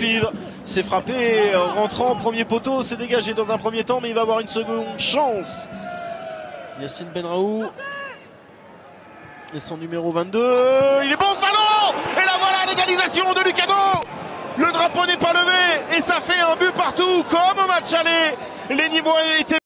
poursuivre. C'est frappé, rentrant, premier poteau, c'est dégagé dans un premier temps, mais il va avoir une seconde chance. Yacine Benraou. Et son numéro 22. Il est bon ce ballon! Et là voilà l'égalisation de Lucano! Le drapeau n'est pas levé et ça fait un but partout comme au match aller. Les niveaux étaient